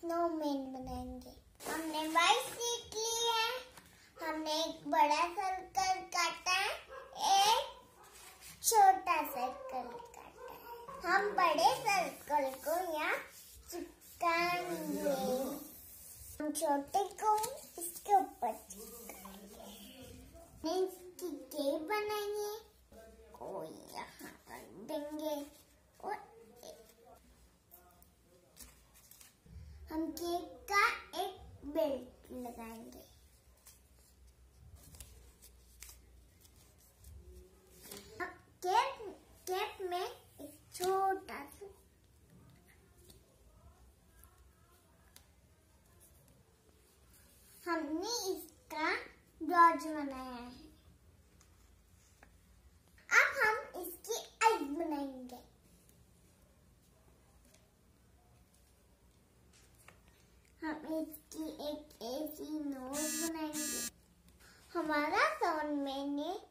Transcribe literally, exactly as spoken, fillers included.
Snowman बनाएंगे। हमने white sheet ली है, हमने एक बड़ा सर्कल काटा है, एक छोटा सर्कल काटा है। हम बड़े सर्कल को यहाँ चिपकाएंगे, हम छोटे को इसके ऊपर चिपकाएंगे। इसकी केक बनाएंगे और यहाँ रख देंगे और हम केक का एक बेल्ट लगाएंगे। केक केक में एक छोटा सा हमने इसका ब्लाउज बनाया है। अब हम इसकी आईज बनाएंगे। हम इसकी एक ऐसी नोज बनाएंगे। हमारा स्नोमैन ने